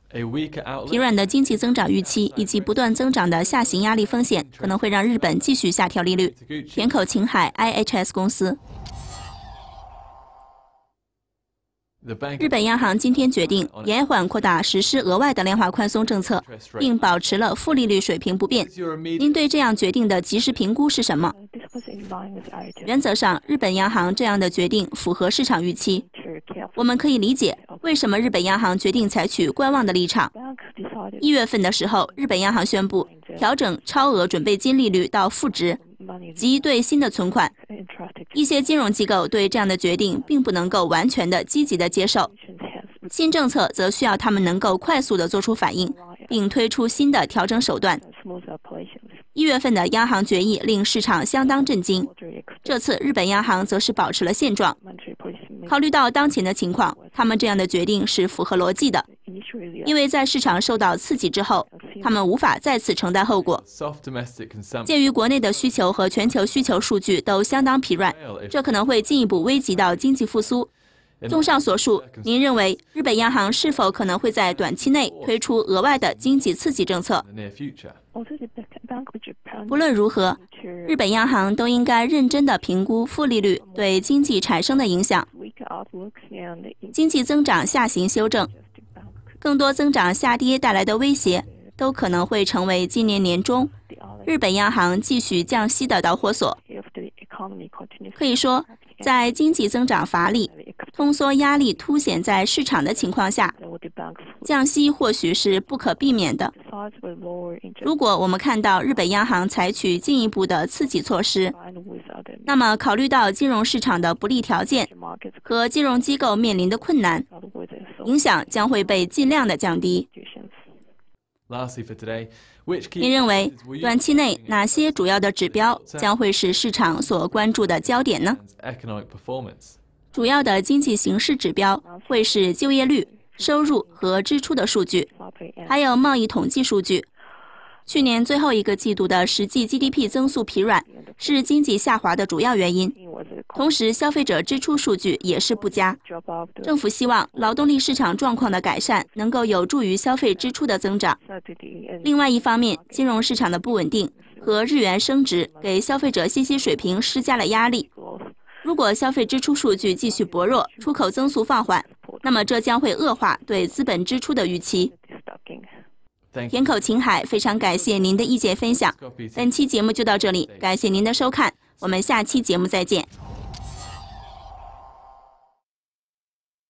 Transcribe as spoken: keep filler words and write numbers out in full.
疲软的经济增长预期以及不断增长的下行压力风险，可能会让日本继续下调利率。田口晴海 I H S 公司。日本央行今天决定延缓扩大实施额外的量化宽松政策，并保持了负利率水平不变。您对这样决定的及时评估是什么？原则上，日本央行这样的决定符合市场预期。我们可以理解为什么日本央行决定采取观望的立场。一月份的时候，日本央行宣布调整超额准备金利率到负值，即对新的存款。一些金融机构对这样的决定并不能够完全的积极的接受，新政策则需要他们能够快速的做出反应，并推出新的调整手段。一月份的央行决议令市场相当震惊，这次日本央行则是保持了现状。考虑到当前的情况，他们这样的决定是符合逻辑的，因为在市场受到刺激之后，他们无法再次承担后果。鉴于国内的需求和全球需求数据都相当疲软，这可能会进一步危及到经济复苏。综上所述，您认为日本央行是否可能会在短期内推出额外的经济刺激政策？不论如何，日本央行都应该认真地评估负利率对经济产生的影响。经济增长下行修正，更多增长下跌带来的威胁，都可能会成为今年年中日本央行继续降息的导火索。可以说，在经济增长乏力、通缩压力凸显在市场的情况下，降息或许是不可避免的。如果我们看到日本央行采取进一步的刺激措施，那么考虑到金融市场的不利条件和金融机构面临的困难，影响将会被尽量的降低。您认为短期内哪些主要的指标将会是市场所关注的焦点呢？主要的经济形势指标会是就业率、收入和支出的数据，还有贸易统计数据。去年最后一个季度的实际 G D P 增速疲软是经济下滑的主要原因，同时消费者支出数据也是不佳。政府希望劳动力市场状况的改善能够有助于消费支出的增长。另外一方面，金融市场的不稳定和日元升值给消费者信息水平施加了压力。如果消费支出数据继续薄弱，出口增速放缓，那么这将会恶化对资本支出的预期。田口晴海，非常感谢您的意见分享。本期节目就到这里，感谢您的收看，我们下期节目再见。